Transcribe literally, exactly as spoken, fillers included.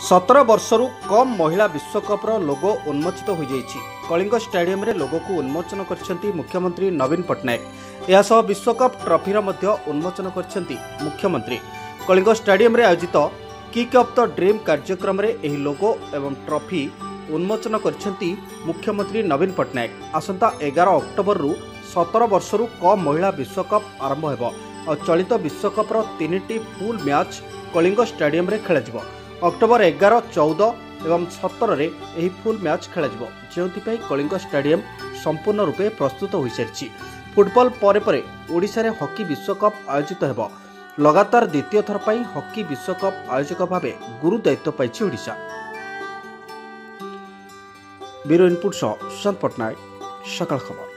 सतर वर्षरु कम महिला विश्वकप लोगो उन्मोचित हो जाइछि। कलिंग स्टेडियम रे लोगो को उन्मोचन करछन्ती मुख्यमंत्री नवीन पट्टनायक। यासह विश्वकप ट्रॉफी मध्य उन्मोचन करछन्ती मुख्यमंत्री। कलिंग स्टेडियम रे आयोजित किक अफ द ड्रीम कार्यक्रम रे एही लोगो एवं ट्रॉफी उन्मोचन करछन्ती मुख्यमंत्री नवीन पट्टनायक। आसंता एगार अक्टोबर रु सतर वर्षरु कम महिला विश्वकप आरंभ हेबो और चलित विश्वकप रो तीनिटी फुल मैच कलिंग स्टेडियम रे खेलाजिबो। अक्टोबर एगार चौदह एवं सतर रे एही फुल मैच खेलाजिबो, जेउथिपई कलिंग स्टेडियम संपूर्ण रूपे प्रस्तुत हो सारिछि। फुटबॉल परे परे ओडिशा रे हॉकी विश्वकप आयोजित हेबो। लगातार द्वितीय थर पई हॉकी विश्वकप आयोजक भाबे गुरु दायित्व पाइछि ओडिशा। ब्यूरो इनपुट सह सुशांत पट्टनायक, सकाळ खबर।